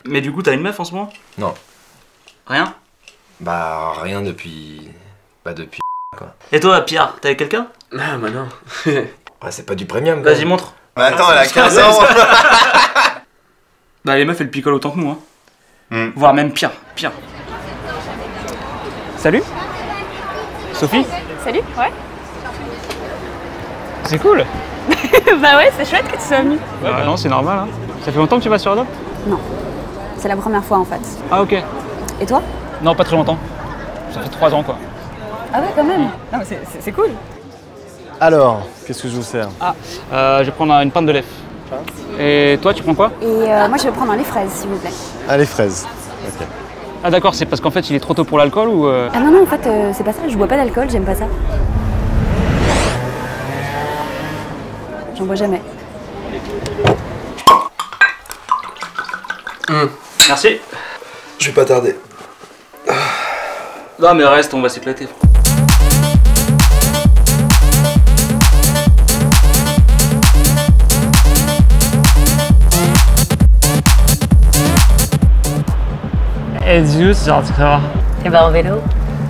Mais du coup, t'as une meuf en ce moment? Non. Rien? Bah rien depuis... Bah depuis quoi. Et toi, Pierre, t'es avec quelqu'un? Ah bah non. Ouais, c'est pas du premium quoi. Vas-y, montre. Mais attends, elle a 15 ans. Bah les meufs, elles picolent autant que nous, hein. Voire même pire, pire. Salut Sophie? Salut, ouais. C'est cool. Bah ouais, c'est chouette que tu sois venu. Bah non, c'est normal, hein. Ça fait longtemps que tu vas sur Adopt? Non, c'est la première fois en fait. Ah ok. Et toi? Non, pas très longtemps. Ça fait 3 ans, quoi. Ah ouais, quand même. Non, mais c'est cool. Alors, qu'est-ce que je vous sers? Ah, je vais prendre une pinte de lait. Et toi, tu prends quoi? Et moi, je vais prendre un lait fraise, s'il vous plaît. Ah, les fraises. Ok. Ah d'accord, c'est parce qu'en fait, il est trop tôt pour l'alcool ou... Ah non, non, en fait, c'est pas ça. Je bois pas d'alcool, j'aime pas ça. J'en bois jamais. Merci. Je vais pas tarder. Non mais reste, on va s'éclater. Et du coup, c'est rentré comment? Et bah en vélo.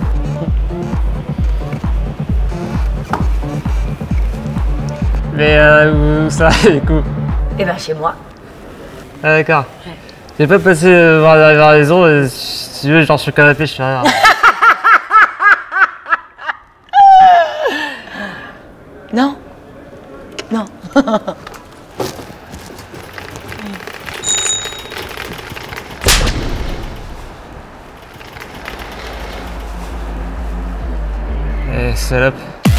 Mais où ça, du coup? Et bah chez moi. Ah d'accord. J'ai pas passé voir la maison, et si tu veux, genre sur le canapé, je fais rien. Non. Non. Eh, salope.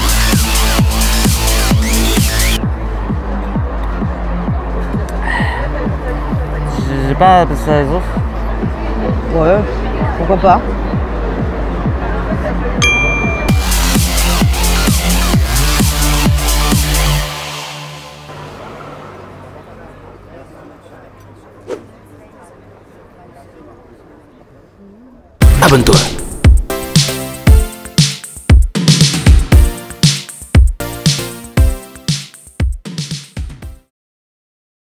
J'ai pas passé la maison. Ouais, pourquoi pas. Abonne-toi.